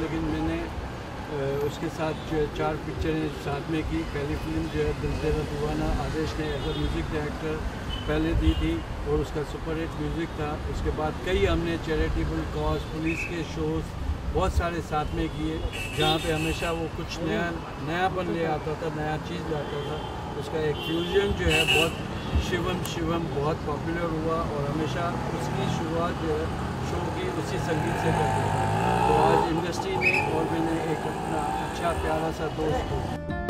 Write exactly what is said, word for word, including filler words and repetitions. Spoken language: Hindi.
लेकिन मैंने उसके साथ जो है चार पिक्चरें साथ में की। पहली फिल्म जो है दिल तेरा दीवाना आदेश ने एज अ म्यूज़िक डायरेक्टर पहले दी थी और उसका सुपर हिट म्यूज़िक था। उसके बाद कई हमने चैरिटेबल कॉज, पुलिस के शोज़ बहुत सारे साथ में किए, जहाँ पे हमेशा वो कुछ नया नयापन ले आता था, नया चीज़ लाता था। उसका एक फ्यूजन जो है बहुत शिवम शिवम बहुत पॉपुलर हुआ और हमेशा उसकी शुरुआत जो है शो की उसी संगीत से करते हैं। तो आज इंडस्ट्री ने और मैंने एक अपना अच्छा प्यारा सा दोस्त हो